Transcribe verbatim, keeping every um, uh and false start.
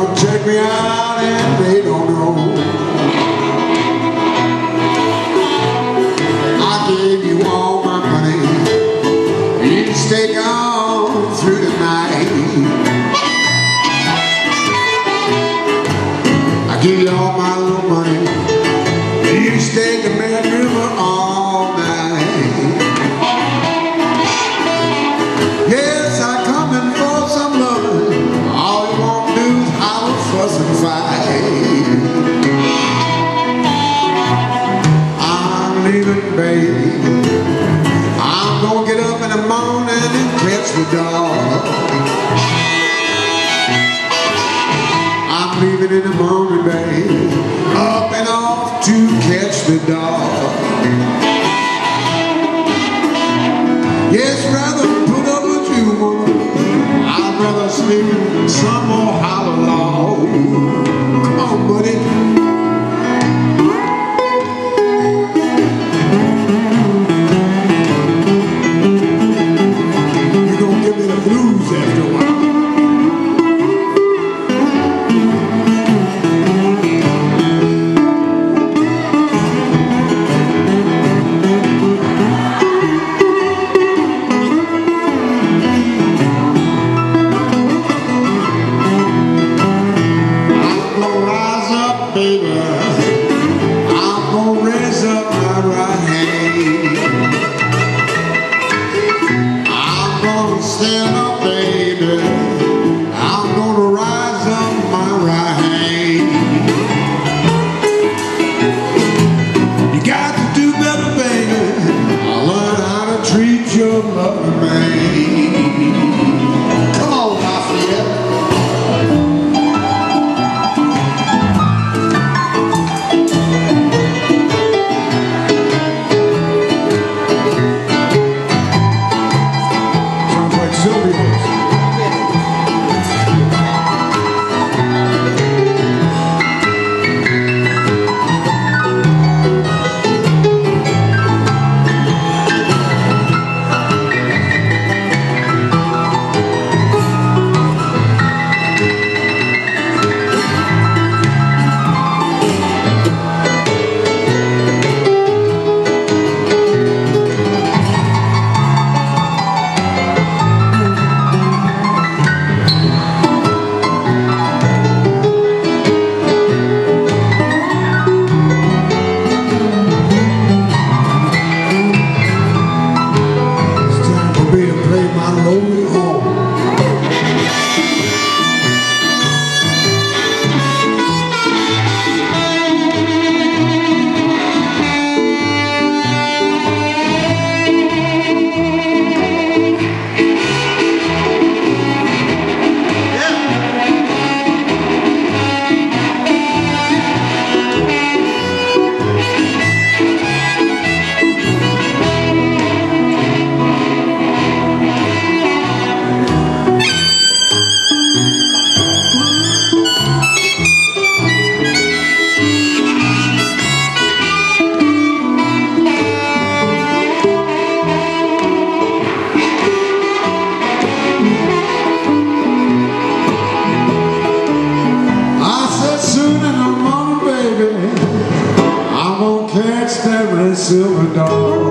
come check me out and they don't know. I gave you all my money, you can stay on through the night. I give you all my little money, you can stay in the bedroom all night. Yes, I come in for some loving, all you want to do is holler, fuss and fight. I'm leaving, baby, I'm gonna get up in the morning and catch the dog. I'm leaving in the morning, baby, up and off to catch the dog. Yes, rather put up with you, woman, I'd rather sleep in some more hollow log. Come on, buddy. You're gonna give me the blues after a while. Baby, I'm gonna raise up my right hand. I'm gonna stand up, baby, I'm gonna rise up my right hand. You got to do better, baby, I'll learn how to treat your loving man. Come on, Lafayette. Catch that red silver dog.